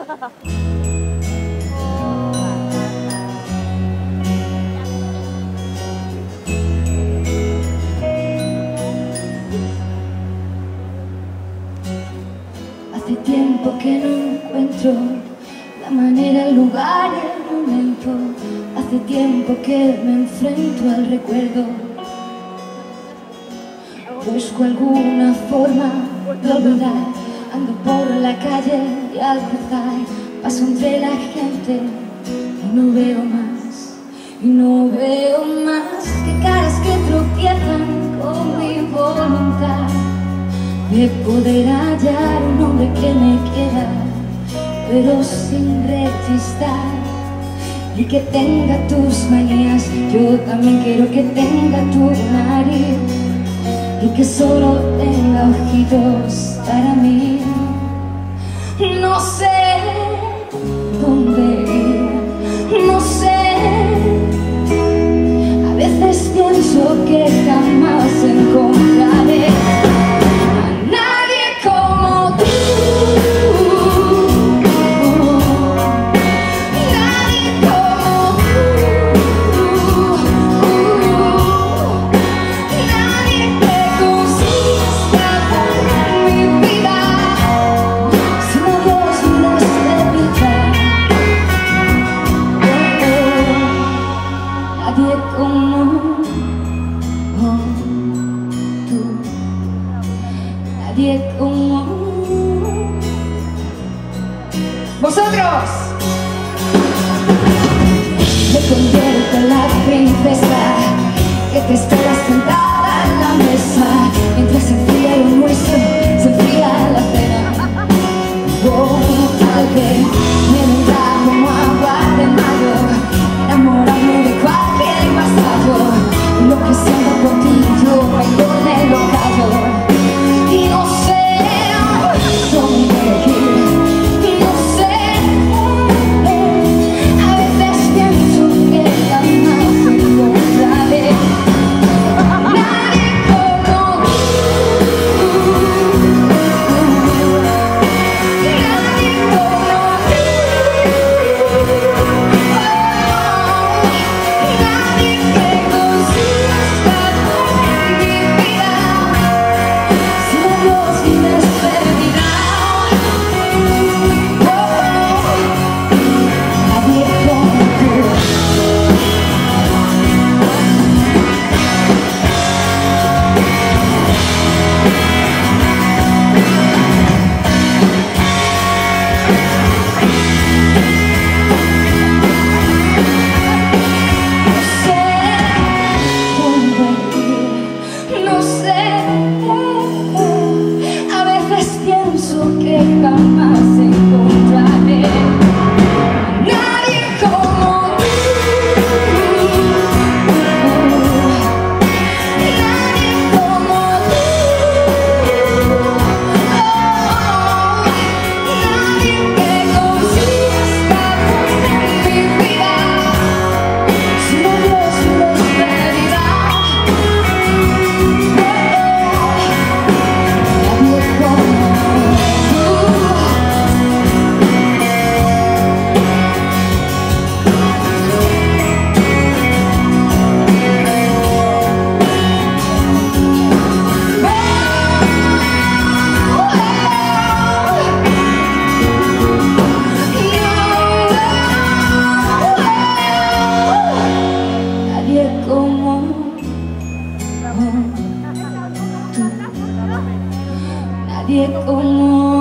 Hace tiempo que no encuentro la manera, el lugar y el momento. Hace tiempo que me enfrento al recuerdo. Busco alguna forma de olvidar. Ando por la calle y al cruzar paso entre la gente y no veo más. Y no veo más que caras que tropiezan con mi voluntad de poder hallar un hombre que me quiera, pero sin rechistar, y que tenga tus manías. Yo también quiero que tenga tu nariz y que solo tenga ojitos para mí. No sé dónde ir, no sé. A veces pienso que jamás encontraré a nadie como tú. Nadie como tú, nadie como vosotros. Me convierto en la princesa que te espera sentada en la mesa, mientras se enfría lo nuestro, se enfría la cena. Oh, tal vez me vendrá como agua de mayo, enamorarme de cualquier pasado. Lo que siento por ti yo me lo callo. Y no sé dónde ir, y no sé. A veces pienso que jamás encontraré nadie como tú. Nadie como nadie que consiga estar en mi vida. Si Dios me despedirá, nadie como tú. No sé, a veces pienso que jamás encontraré nadie como tú. Nadie como tú. Nadie que consiga estar en mi vida. Si no Dios me despedirá. Nadie como tú, nadie como